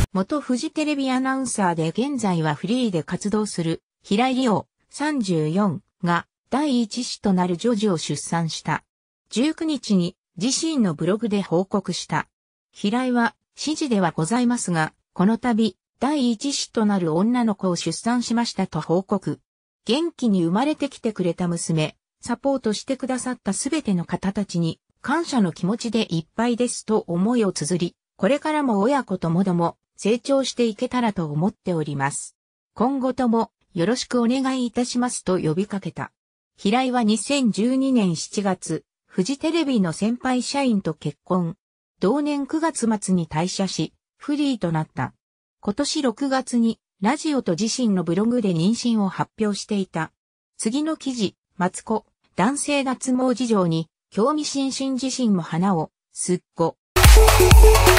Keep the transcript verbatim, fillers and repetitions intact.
元フジテレビアナウンサーで現在はフリーで活動する平井理央さんじゅうよんが第一子となる女児を出産した。じゅうくにちに自身のブログで報告した。平井は私事ではございますが、この度第一子となる女の子を出産しましたと報告。元気に生まれてきてくれた娘、サポートしてくださったすべての方たちに感謝の気持ちでいっぱいですと思いを綴り、これからも親子ともども成長していけたらと思っております。今後ともよろしくお願いいたしますと呼びかけた。平井はにせんじゅうにねんしちがつ、フジテレビの先輩社員と結婚。同年くがつ末に退社し、フリーとなった。今年ろくがつにラジオと自身のブログで妊娠を発表していた。次の記事、マツコ、男性脱毛事情に興味津々自身も花を、すっご。